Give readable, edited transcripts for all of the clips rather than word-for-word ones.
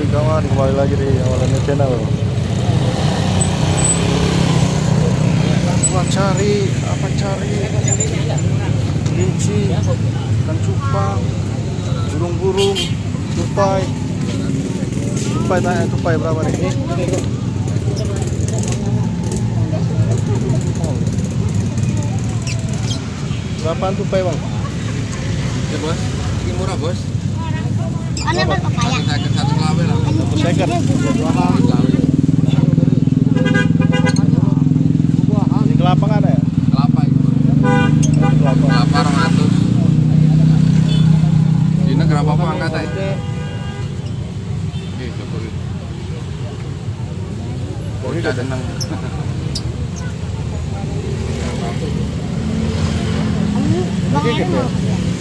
kawan, kembali lagi di Awalannya Channel. Cari kelinci, ikan cupang, burung-burung, tupai. Tanya tupai berapa nih? Berapaan tupai bang? Ya bos, ini murah bos. Ana berpapaya. Satu kelawe lah. Second. Di kelapa nggak ada ya? Kelapa itu. Kelapa 200. Dina kenapa apa angkat aja? Oke, syukur. Ini udah tenang. Bang Eri mau.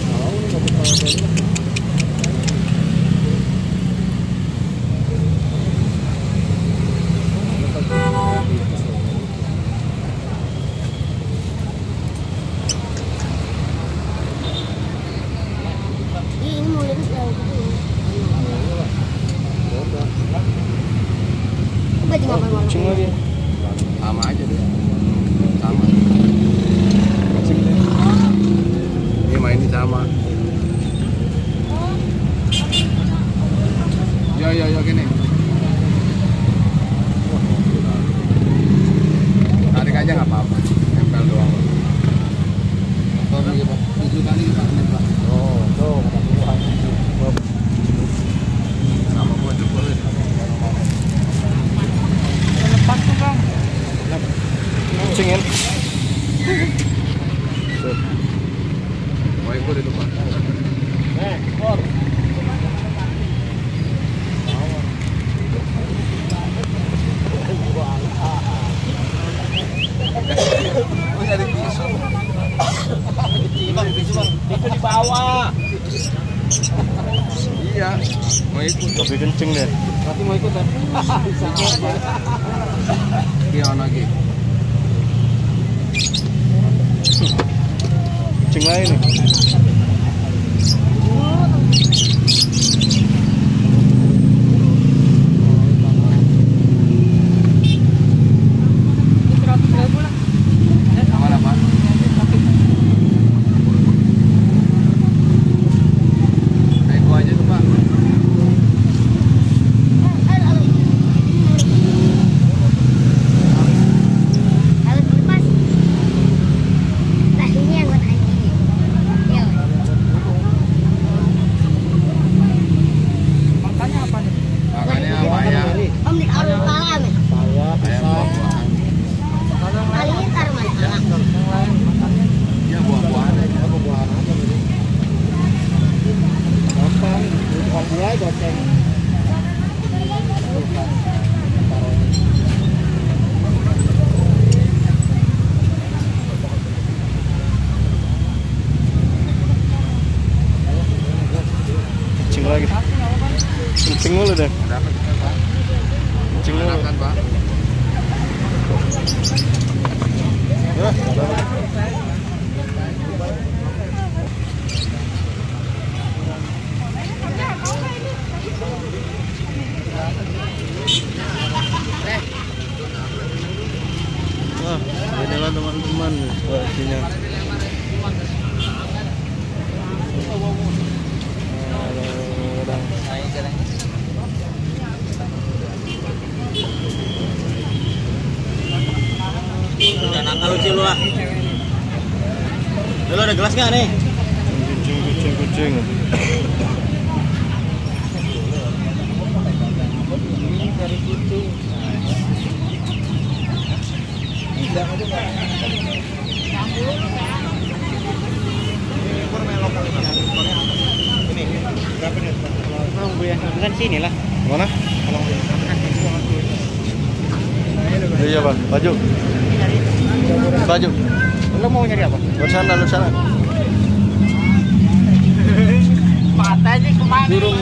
Ini mulut Kucing lagi. Sama aja deh. Sama. Ini main sama. Yo gini. Tarik aja nggak apa-apa. Nempel doang. Tujuh kali Pak. Oh, tuh. Sama gua jebol. Lepas tuh bang. Kucingin. Mau ikut itu Pak. Oh nyari tisu. Itu di bawah. Iya, mau ikut. Lebih kenceng deh. Berarti mau ikut kan? Iya lagi. Kucing lain nih. Aman apa? Naik gua aja tuh Pak. Harus lepas. Nah, ini yang buat anjing. Yo. Makanya apa nih? Makanya apa ya? Om di arul pala men. Ayam buah-buahan. Kali ini taruh mana? Iya buah-buahan aja. Gampang, bukan buah goceng. Kucing lagi. Kucing mulu deh. Dapat kita Pak. Kucing mulu. Makan Pak. Ya, Wah, inilah teman-teman sepertinya. Udah nakal lucu lu ah. Dulu ada gelas nggak nih? Kucing. Dari kucing. Ini berapa nih? Tolong Bu ya, kan sini lah. Mana? Tolong Bu. Iya bang, baju. Lo mau nyari apa? Lu sana. Matanya kemana? Burung.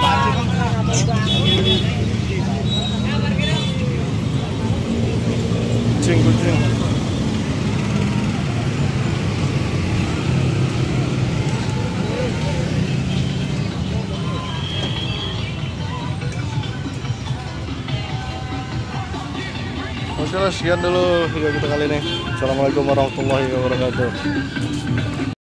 Kucing. Oke lah, sekian dulu video kita kali ini. Assalamualaikum warahmatullahi wabarakatuh.